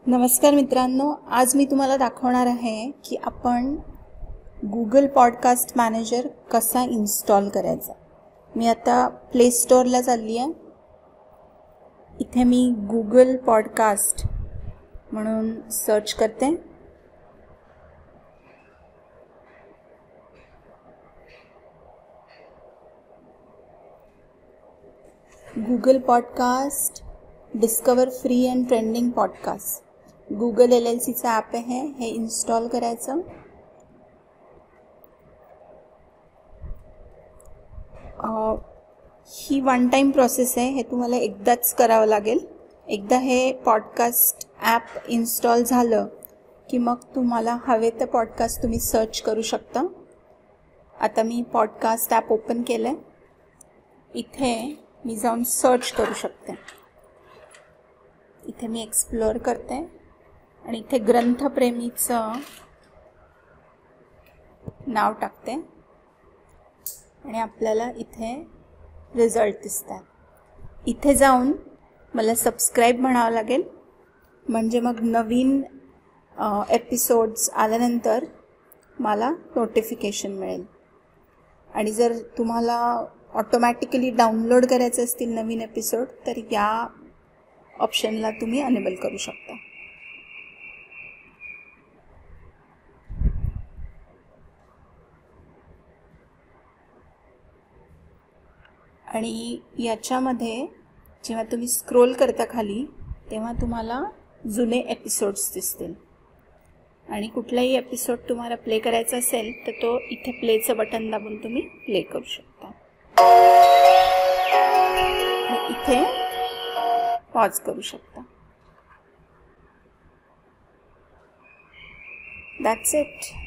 नमस्कार मित्रांनो, आज मी तुम्हाला दाखवणार आहे की आपण गूगल पॉडकास्ट मॅनेजर कसा इन्स्टॉल करायचा। मी आता प्ले स्टोअरला चालली आहे। इथे मी गूगल पॉडकास्ट म्हणून सर्च करते। Google podcast discover free and trending podcast Google LLCचा ॲप आहे, हे इन्स्टॉल करायचं। ही वन टाइम प्रोसेस आहे, हे तुम्हाला एकदाच करावं लागेल। एकदा हे पॉडकास्ट ॲप इन्स्टॉल झालं की मग तुम्हाला हवे ते पॉडकास्ट तुम्ही सर्च करू शकता। आता मी पॉडकास्ट ॲप ओपन केलं आहे, इथे मी जाऊन सर्च करू शकते। इथे मी एक्सप्लोअर करते आणि इथे ग्रंथप्रेमीचं नाव टाकते आणि आपल्याला इथे रिझल्ट दिसतात। इथे जाऊन मला सबस्क्राईब म्हणावं लागेल, म्हणजे मग नवीन एपिसोड्स आल्यानंतर मला नोटिफिकेशन मिळेल। आणि जर तुम्हाला ऑटोमॅटिकली डाउनलोड करायचे असतील नवीन एपिसोड तर या ऑप्शनला तुम्ही अनेबल करू शकता। आणि याच्यामध्ये जेव्हा तुम्ही स्क्रोल करता खाली तेव्हा तुम्हाला जुने एपिसोड्स दिसतील आणि कुठलाही एपिसोड तुम्हाला प्ले करायचा असेल तर तो इथे प्लेचं बटन दाबून तुम्ही प्ले करू शकता। इथे पॉज करू शकता। That's it.